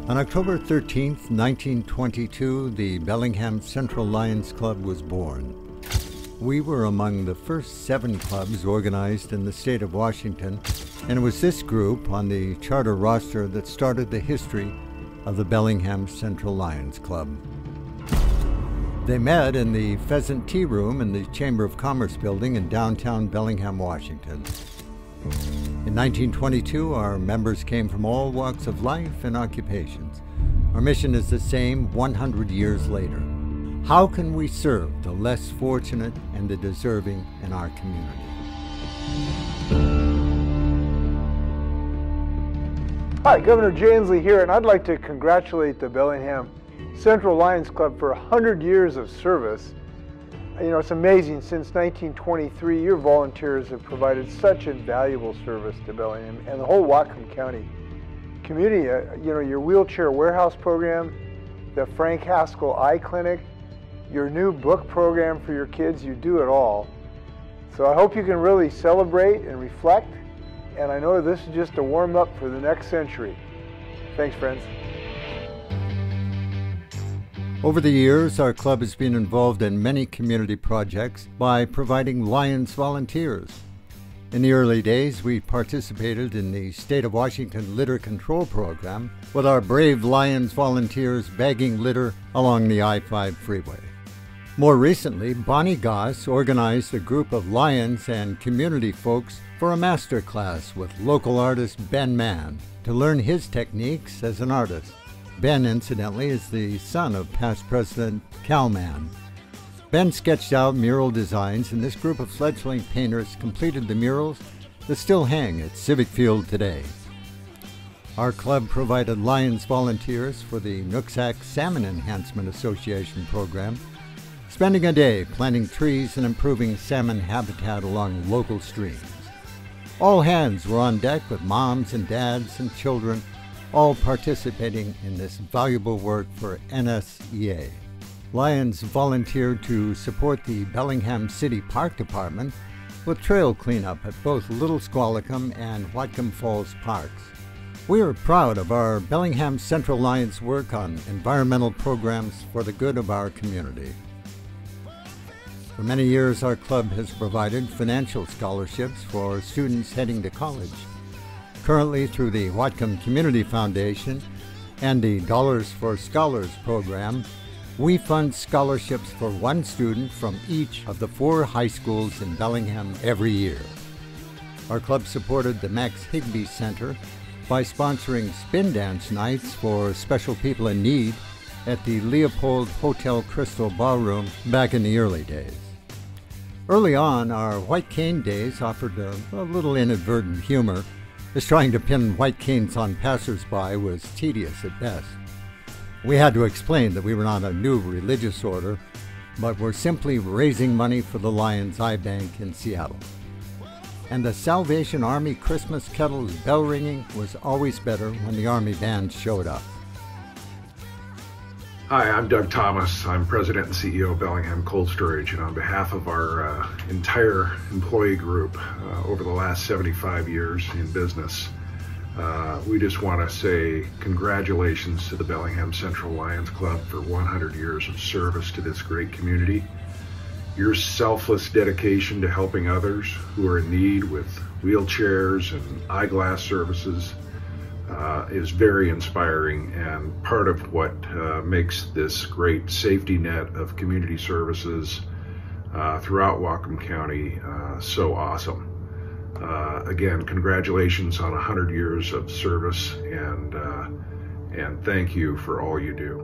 On October 13th, 1922, the Bellingham Central Lions Club was born. We were among the first 7 clubs organized in the state of Washington, and it was this group on the charter roster that started the history of the Bellingham Central Lions Club. They met in the Pheasant Tea Room in the Chamber of Commerce building in downtown Bellingham, Washington. In 1922, our members came from all walks of life and occupations. Our mission is the same 100 years later. How can we serve the less fortunate and the deserving in our community? Hi, Governor Jay Inslee here, and I'd like to congratulate the Bellingham Central Lions Club for 100 years of service. You know, it's amazing, since 1923, your volunteers have provided such invaluable service to Bellingham and the whole Whatcom County community. You know, your wheelchair warehouse program, the Frank Haskell Eye Clinic, your new book program for your kids, you do it all. So I hope you can really celebrate and reflect, and I know this is just a warm-up for the next century. Thanks, friends. Over the years, our club has been involved in many community projects by providing Lions volunteers. In the early days, we participated in the State of Washington Litter Control Program with our brave Lions volunteers bagging litter along the I-5 freeway. More recently, Bonnie Goss organized a group of Lions and community folks for a master class with local artist Ben Mann to learn his techniques as an artist. Ben, incidentally, is the son of past President Cal Mann. Ben sketched out mural designs, and this group of fledgling painters completed the murals that still hang at Civic Field today. Our club provided Lions volunteers for the Nooksack Salmon Enhancement Association program, spending a day planting trees and improving salmon habitat along local streams. All hands were on deck with moms and dads and children, all participating in this valuable work for NSEA. Lions volunteered to support the Bellingham City Park Department with trail cleanup at both Little Squalicum and Whatcom Falls parks. We are proud of our Bellingham Central Lions work on environmental programs for the good of our community. For many years, our club has provided financial scholarships for students heading to college. Currently, through the Whatcom Community Foundation and the Dollars for Scholars program, we fund scholarships for one student from each of the 4 high schools in Bellingham every year. Our club supported the Max Higbee Center by sponsoring spin dance nights for special people in need at the Leopold Hotel Crystal Ballroom back in the early days. Early on, our White Cane Days offered a little inadvertent humor, as trying to pin white canes on passersby was tedious at best. We had to explain that we were not a new religious order, but were simply raising money for the Lions Eye Bank in Seattle. And the Salvation Army Christmas kettle's bell ringing was always better when the Army band showed up. Hi, I'm Doug Thomas. I'm President and CEO of Bellingham Cold Storage, and on behalf of our entire employee group over the last 75 years in business, we just want to say congratulations to the Bellingham Central Lions Club for 100 years of service to this great community. Your selfless dedication to helping others who are in need with wheelchairs and eyeglass services is very inspiring, and part of what makes this great safety net of community services throughout Whatcom County so awesome. Again, congratulations on 100 years of service, and thank you for all you do.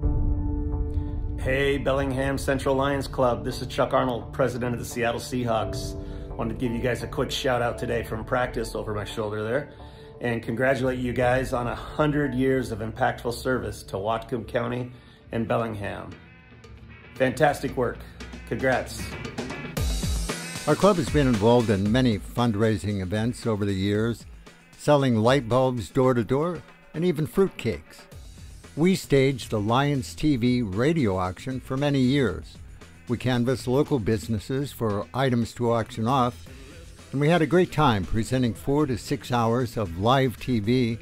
Hey, Bellingham Central Lions Club. This is Chuck Arnold, president of the Seattle Seahawks. Wanted to give you guys a quick shout out today from practice over my shoulder there, and congratulate you guys on 100 years of impactful service to Whatcom County and Bellingham. Fantastic work. Congrats. Our club has been involved in many fundraising events over the years, selling light bulbs door to door and even fruitcakes. We staged the Lions TV radio auction for many years. We canvassed local businesses for items to auction off, and we had a great time presenting 4 to 6 hours of live TV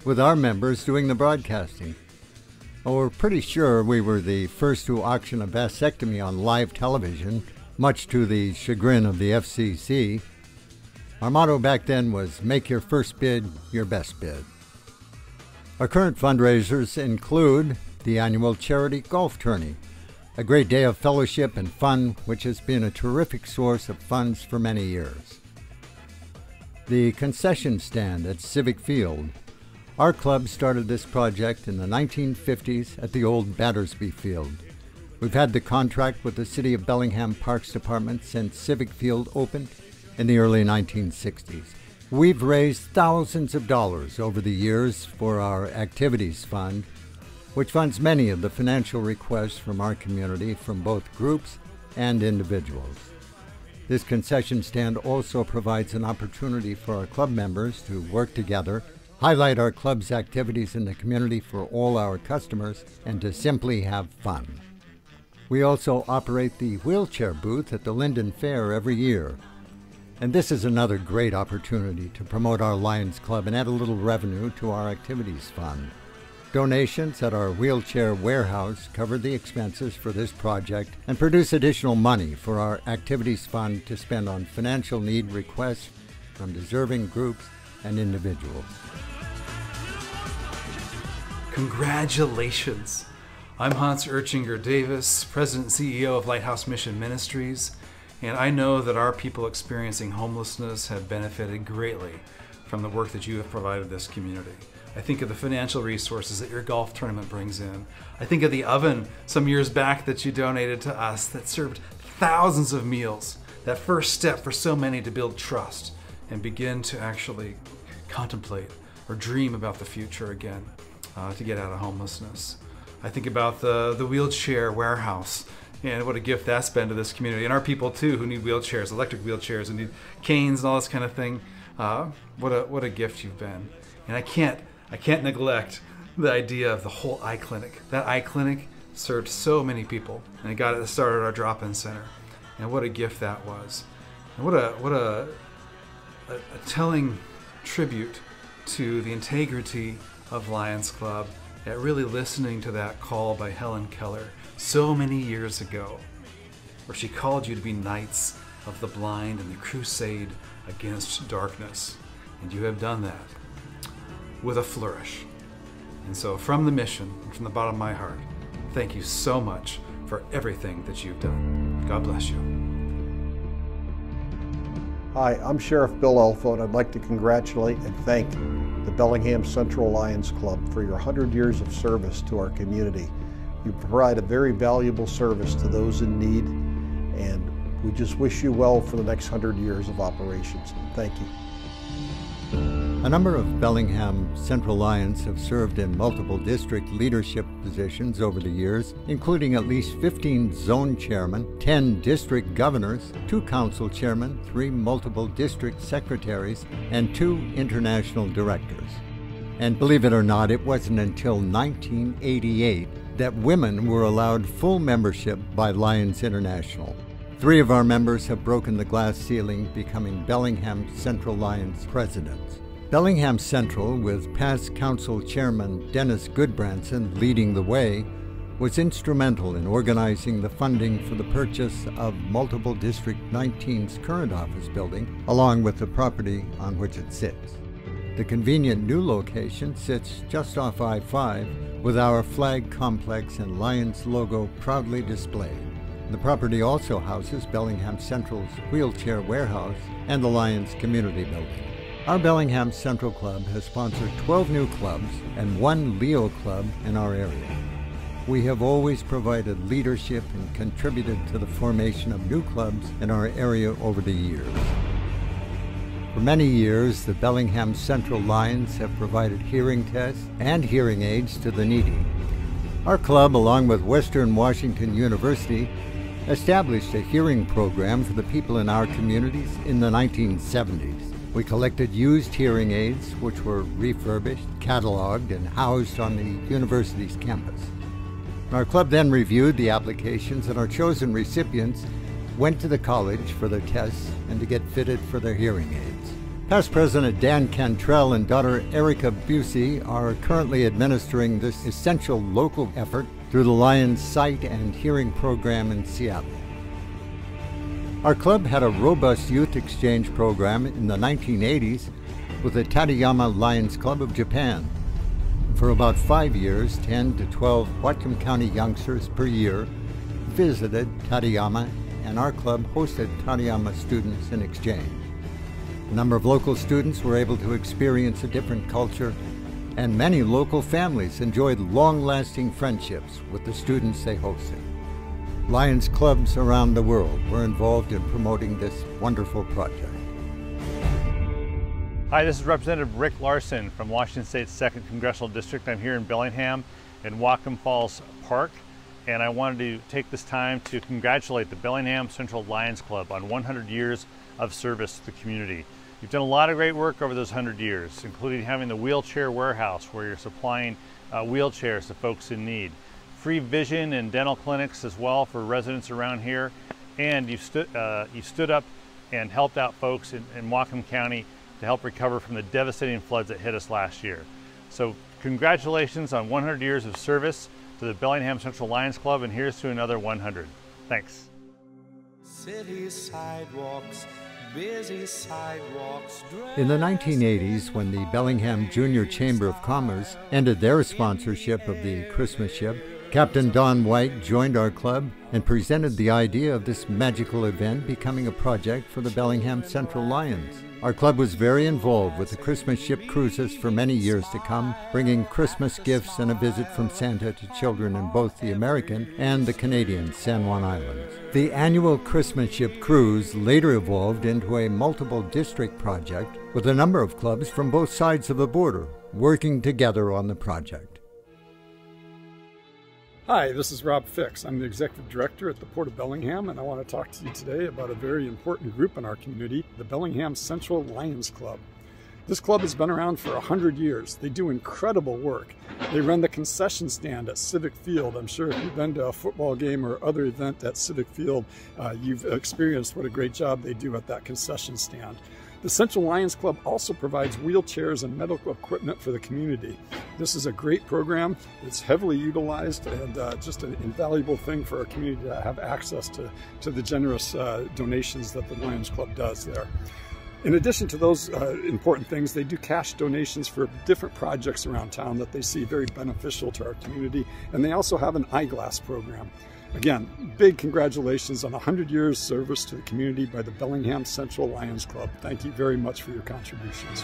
with our members doing the broadcasting. Well, we're pretty sure we were the first to auction a vasectomy on live television, much to the chagrin of the FCC. Our motto back then was, make your first bid your best bid. Our current fundraisers include the annual charity golf tourney, a great day of fellowship and fun, which has been a terrific source of funds for many years. The concession stand at Civic Field. Our club started this project in the 1950s at the old Battersby Field. We've had the contract with the City of Bellingham Parks Department since Civic Field opened in the early 1960s. We've raised thousands of dollars over the years for our activities fund, which funds many of the financial requests from our community from both groups and individuals. This concession stand also provides an opportunity for our club members to work together, highlight our club's activities in the community for all our customers, and to simply have fun. We also operate the wheelchair booth at the Linden Fair every year. And this is another great opportunity to promote our Lions Club and add a little revenue to our activities fund. Donations at our wheelchair warehouse cover the expenses for this project and produce additional money for our activities fund to spend on financial need requests from deserving groups and individuals. Congratulations! I'm Hans Urchinger Davis, President and CEO of Lighthouse Mission Ministries, and I know that our people experiencing homelessness have benefited greatly from the work that you have provided this community. I think of the financial resources that your golf tournament brings in. I think of the oven some years back that you donated to us that served thousands of meals. That first step for so many to build trust and begin to actually contemplate or dream about the future again, to get out of homelessness. I think about the wheelchair warehouse and what a gift that's been to this community, and our people too who need wheelchairs, electric wheelchairs, and need canes and all this kind of thing. What a gift you've been. And I can't neglect the idea of the whole eye clinic. That eye clinic served so many people, and it got it started our drop-in center. And what a gift that was. And what a telling tribute to the integrity of Lions Club at really listening to that call by Helen Keller so many years ago, where she called you to be knights of the blind in the crusade against darkness. And you have done that with a flourish. And so from the mission, from the bottom of my heart, thank you so much for everything that you've done. God bless you. Hi, I'm Sheriff Bill Elfo, and I'd like to congratulate and thank the Bellingham Central Lions Club for your 100 years of service to our community. You provide a very valuable service to those in need, and we just wish you well for the next 100 years of operations. Thank you. A number of Bellingham Central Lions have served in multiple district leadership positions over the years, including at least 15 zone chairmen, 10 district governors, 2 council chairmen, 3 multiple district secretaries, and 2 international directors. And believe it or not, it wasn't until 1988 that women were allowed full membership by Lions International. 3 of our members have broken the glass ceiling, becoming Bellingham Central Lions presidents. Bellingham Central, with past council chairman Dennis Goodbranson leading the way, was instrumental in organizing the funding for the purchase of multiple District 19's current office building, along with the property on which it sits. The convenient new location sits just off I-5, with our flag complex and Lions logo proudly displayed. The property also houses Bellingham Central's wheelchair warehouse and the Lions Community Building. Our Bellingham Central Club has sponsored 12 new clubs and 1 Leo club in our area. We have always provided leadership and contributed to the formation of new clubs in our area over the years. For many years, the Bellingham Central Lions have provided hearing tests and hearing aids to the needy. Our club, along with Western Washington University, established a hearing program for the people in our communities in the 1970s. We collected used hearing aids, which were refurbished, cataloged, and housed on the university's campus. Our club then reviewed the applications, and our chosen recipients went to the college for their tests and to get fitted for their hearing aids. Past President Dan Cantrell and daughter Erica Busey are currently administering this essential local effort through the Lions Sight and Hearing program in Seattle. Our club had a robust youth exchange program in the 1980s with the Tateyama Lions Club of Japan. For about 5 years, 10 to 12 Whatcom County youngsters per year visited Tateyama, and our club hosted Tateyama students in exchange. A number of local students were able to experience a different culture, and many local families enjoyed long-lasting friendships with the students they hosted. Lions clubs around the world were involved in promoting this wonderful project. Hi, this is Representative Rick Larson from Washington State's 2nd Congressional District. I'm here in Bellingham in Whatcom Falls Park, and I wanted to take this time to congratulate the Bellingham Central Lions Club on 100 years of service to the community. You've done a lot of great work over those 100 years, including having the wheelchair warehouse where you're supplying wheelchairs to folks in need. Free vision and dental clinics as well for residents around here, and you stood up and helped out folks in Whatcom County to help recover from the devastating floods that hit us last year. So congratulations on 100 years of service to the Bellingham Central Lions Club, and here's to another 100. Thanks. City sidewalks, busy sidewalks. In the 1980s, when the Bellingham Junior Chamber of Commerce ended their sponsorship of the Christmas ship, Captain Don White joined our club and presented the idea of this magical event becoming a project for the Bellingham Central Lions. Our club was very involved with the Christmas ship cruises for many years to come, bringing Christmas gifts and a visit from Santa to children in both the American and the Canadian San Juan Islands. The annual Christmas ship cruise later evolved into a multiple district project with a number of clubs from both sides of the border working together on the project. Hi, this is Rob Fix. I'm the Executive Director at the Port of Bellingham, and I want to talk to you today about a very important group in our community, the Bellingham Central Lions Club. This club has been around for 100 years. They do incredible work. They run the concession stand at Civic Field. I'm sure if you've been to a football game or other event at Civic Field, you've experienced what a great job they do at that concession stand. The Central Lions Club also provides wheelchairs and medical equipment for the community. This is a great program. It's heavily utilized and just an invaluable thing for our community to have access to the generous donations that the Lions Club does there. In addition to those important things, they do cash donations for different projects around town that they see very beneficial to our community, and they also have an eyeglass program. Again, big congratulations on 100 years service to the community by the Bellingham Central Lions Club. Thank you very much for your contributions.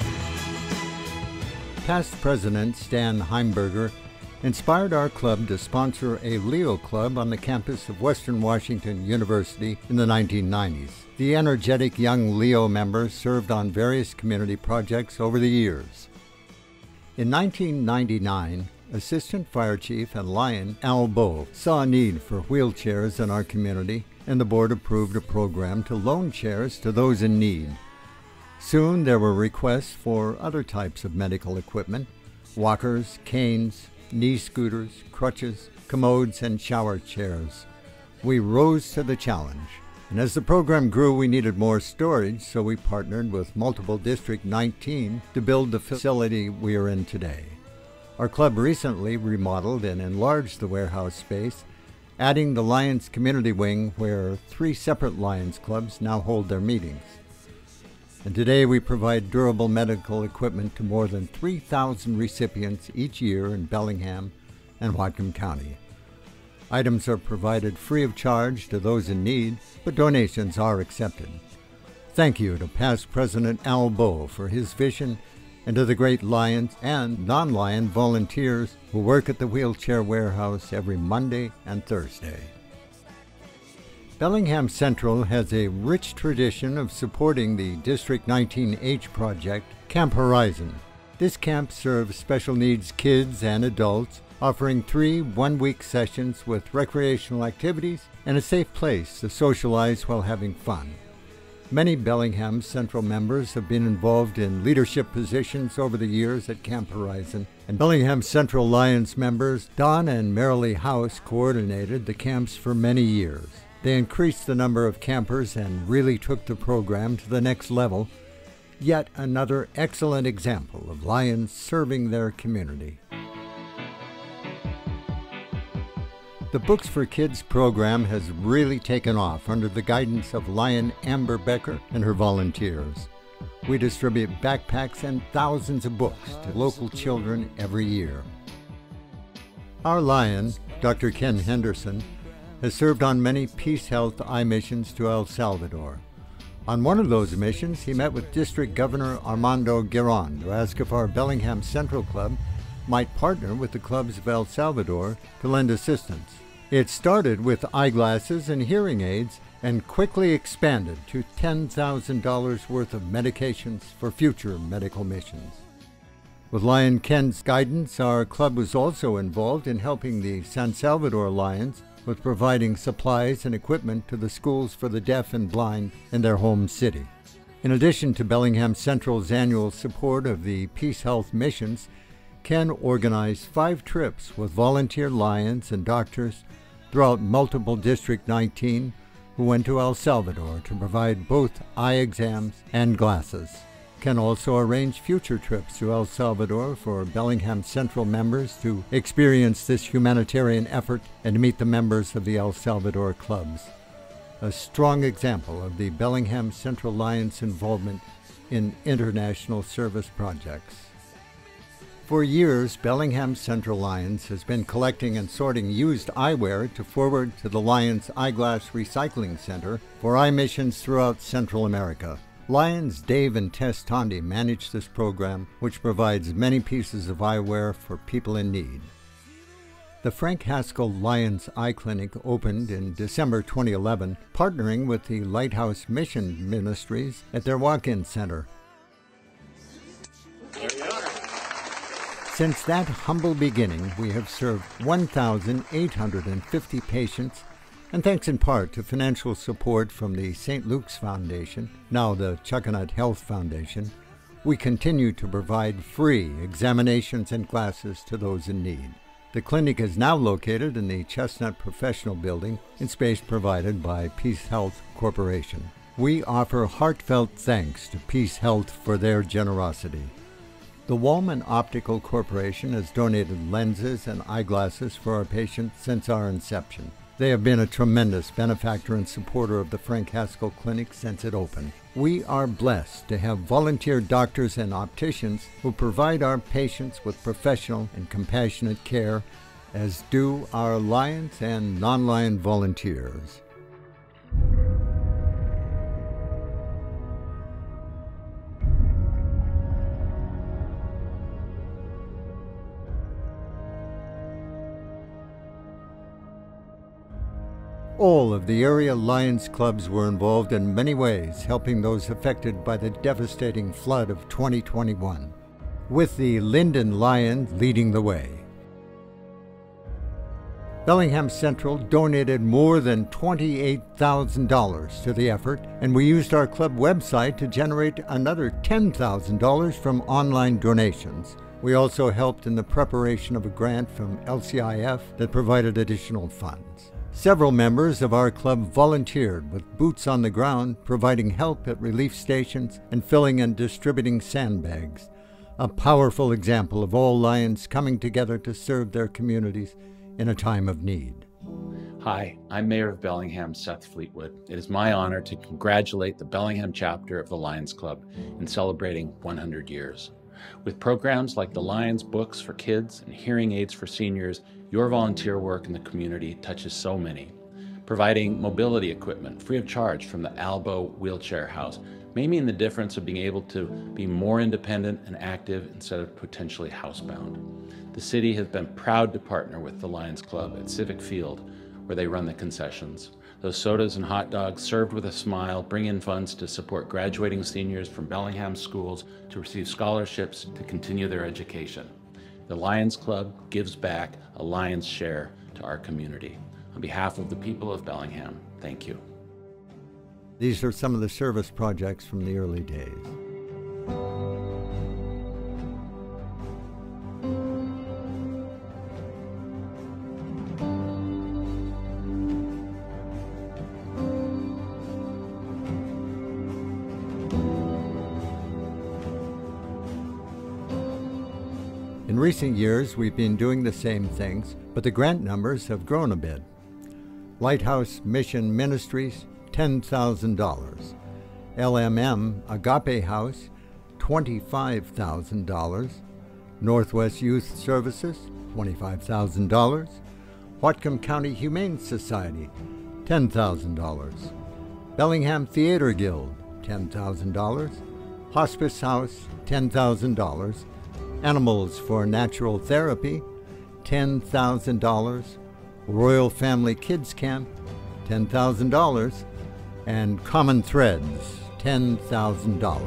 Past President Stan Heimberger inspired our club to sponsor a Leo Club on the campus of Western Washington University in the 1990s. The energetic young Leo members served on various community projects over the years. In 1999, Assistant Fire Chief and Lion Al Bowe saw a need for wheelchairs in our community, and the board approved a program to loan chairs to those in need. Soon there were requests for other types of medical equipment: walkers, canes, knee scooters, crutches, commodes, and shower chairs. We rose to the challenge, and as the program grew, we needed more storage, so we partnered with Multiple District 19 to build the facility we are in today. Our club recently remodeled and enlarged the warehouse space, adding the Lions Community Wing, where 3 separate Lions clubs now hold their meetings. And today we provide durable medical equipment to more than 3,000 recipients each year in Bellingham and Whatcom County. Items are provided free of charge to those in need, but donations are accepted. Thank you to past President Al Bowe for his vision, and to the great Lions and non-Lion volunteers who work at the wheelchair warehouse every Monday and Thursday. Bellingham Central has a rich tradition of supporting the District 19H project, Camp Horizon. This camp serves special needs kids and adults, offering 3 one-week sessions with recreational activities and a safe place to socialize while having fun. Many Bellingham Central members have been involved in leadership positions over the years at Camp Horizon, and Bellingham Central Lions members Don and Marilee House coordinated the camps for many years. They increased the number of campers and really took the program to the next level, Yet another excellent example of Lions serving their community. The Books for Kids program has really taken off under the guidance of Lion Amber Becker and her volunteers. We distribute backpacks and thousands of books to local children every year. Our Lion, Dr. Ken Henderson, has served on many Peace Health eye missions to El Salvador. On one of those missions, he met with District Governor Armando Giron to ask if our Bellingham Central Club might partner with the clubs of El Salvador to lend assistance. It started with eyeglasses and hearing aids and quickly expanded to $10,000 worth of medications for future medical missions. With Lion Ken's guidance, our club was also involved in helping the San Salvador Lions with providing supplies and equipment to the schools for the deaf and blind in their home city. In addition to Bellingham Central's annual support of the Peace Health missions, Ken organized 5 trips with volunteer Lions and doctors throughout multiple District 19 who went to El Salvador to provide both eye exams and glasses. Ken also arranged future trips to El Salvador for Bellingham Central members to experience this humanitarian effort and to meet the members of the El Salvador clubs. A strong example of the Bellingham Central Lions' involvement in international service projects. For years, Bellingham Central Lions has been collecting and sorting used eyewear to forward to the Lions Eyeglass Recycling Center for eye missions throughout Central America. Lions Dave and Tess Tondi manage this program, which provides many pieces of eyewear for people in need. The Frank Haskell Lions Eye Clinic opened in December 2011, partnering with the Lighthouse Mission Ministries at their walk-in center. Since that humble beginning, we have served 1,850 patients, and thanks in part to financial support from the St. Luke's Foundation, now the Chuckanut Health Foundation, we continue to provide free examinations and classes to those in need. The clinic is now located in the Chestnut Professional Building in space provided by Peace Health Corporation. We offer heartfelt thanks to Peace Health for their generosity. The Wallman Optical Corporation has donated lenses and eyeglasses for our patients since our inception. They have been a tremendous benefactor and supporter of the Frank Haskell Clinic since it opened. We are blessed to have volunteer doctors and opticians who provide our patients with professional and compassionate care, as do our Lions and non-Lion volunteers. All of the area Lions clubs were involved in many ways, helping those affected by the devastating flood of 2021, with the Linden Lions leading the way. Bellingham Central donated more than $28,000 to the effort, and we used our club website to generate another $10,000 from online donations. We also helped in the preparation of a grant from LCIF that provided additional funds. Several members of our club volunteered with boots on the ground, providing help at relief stations and filling and distributing sandbags. A powerful example of all Lions coming together to serve their communities in a time of need. Hi, I'm Mayor of Bellingham, Seth Fleetwood. It is my honor to congratulate the Bellingham chapter of the Lions Club in celebrating 100 years. With programs like the Lions Books for Kids and Hearing Aids for Seniors, your volunteer work in the community touches so many. Providing mobility equipment free of charge from the Albo Wheelchair House may mean the difference of being able to be more independent and active instead of potentially housebound. The city has been proud to partner with the Lions Club at Civic Field, where they run the concessions. Those sodas and hot dogs served with a smile bring in funds to support graduating seniors from Bellingham schools to receive scholarships to continue their education. The Lions Club gives back a lion's share to our community. On behalf of the people of Bellingham, thank you. These are some of the service projects from the early days. In recent years, we've been doing the same things, but the grant numbers have grown a bit. Lighthouse Mission Ministries, $10,000. LMM Agape House, $25,000. Northwest Youth Services, $25,000. Whatcom County Humane Society, $10,000. Bellingham Theater Guild, $10,000. Hospice House, $10,000. Animals for Natural Therapy, $10,000. Royal Family Kids Camp, $10,000. And Common Threads, $10,000.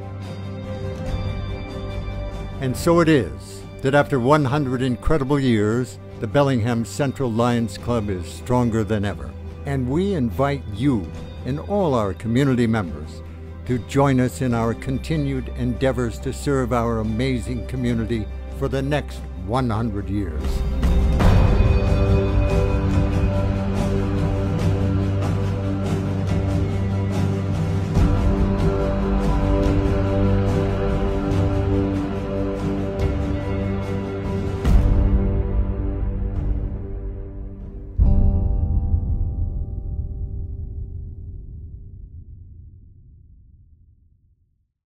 And so it is that after 100 incredible years, the Bellingham Central Lions Club is stronger than ever. And we invite you and all our community members to join us in our continued endeavors to serve our amazing community for the next 100 years.